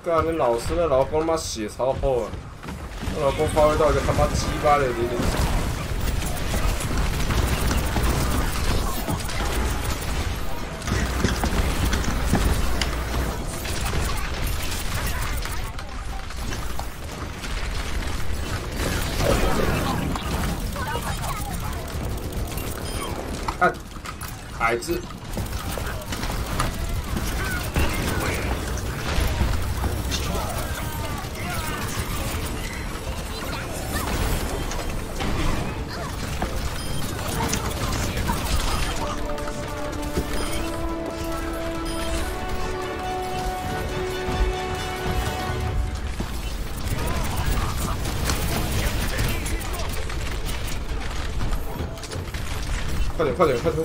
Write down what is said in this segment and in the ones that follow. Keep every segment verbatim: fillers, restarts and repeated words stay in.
干，你老师那老公他妈血超厚啊！我老公发挥到一个他妈鸡巴的零零。 看，孩子，快点，快点，快点！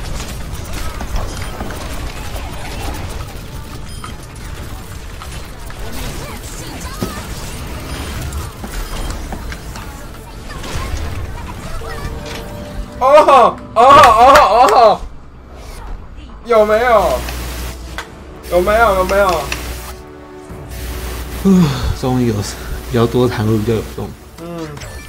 哦哦哦哦！有没有？有没有？有没有？ 嗯，终于有比较多弹幕比较有用。 嗯。